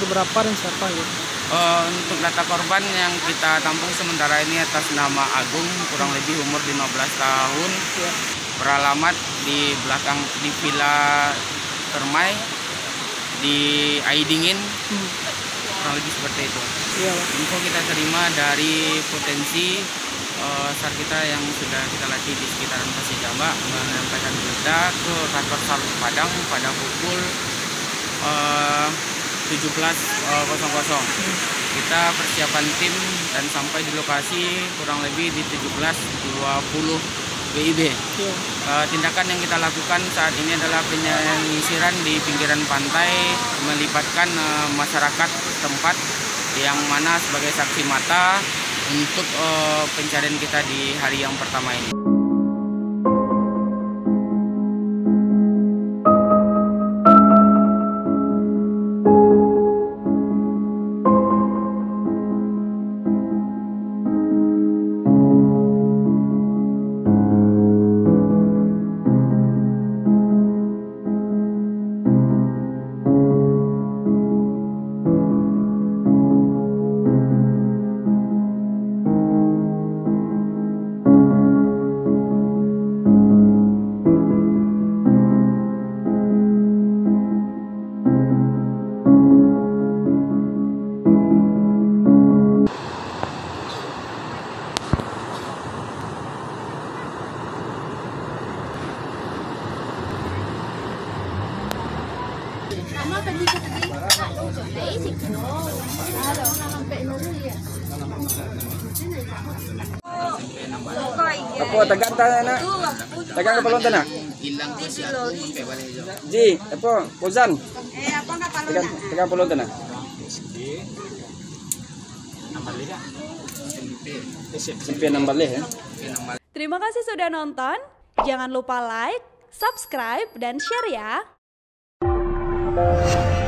umur berapa dan siapa gitu? Untuk data korban yang kita tampung sementara ini atas nama Agung, kurang lebih umur 15 tahun, Ya. beralamat di belakang di Villa Permai di Aidingin, kurang lebih seperti itu. Iya. Info kita terima dari potensi SAR kita yang sudah kita latih di sekitaran Pasir Jamba menyampaikan berita ke kantor SAR Padang pada pukul 17.00. Kita persiapan tim dan sampai di lokasi kurang lebih di 17.20 WIB. Tindakan yang kita lakukan saat ini adalah penyisiran di pinggiran pantai, melibatkan masyarakat setempat yang mana sebagai saksi mata untuk pencarian kita di hari yang pertama ini. Apa tegang tanah? Tegang ke palon tanah? Ji, apa? Kozan? Tegang palon tanah? Sampai 16 ya. Terima kasih sudah nonton. Jangan lupa like, subscribe, dan share ya.